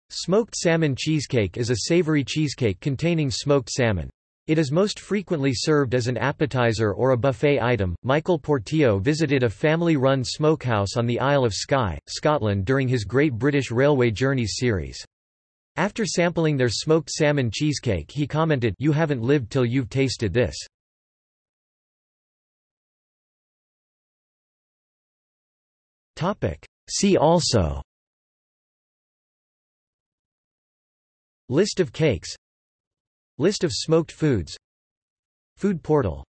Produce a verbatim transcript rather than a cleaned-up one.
Smoked salmon cheesecake is a savory cheesecake containing smoked salmon. It is most frequently served as an appetizer or a buffet item. Michael Portillo visited a family-run smokehouse on the Isle of Skye, Scotland during his Great British Railway Journeys series. After sampling their smoked salmon cheesecake, he commented, "You haven't lived till you've tasted this." Topic. See also: List of cakes, List of smoked foods, Food portal.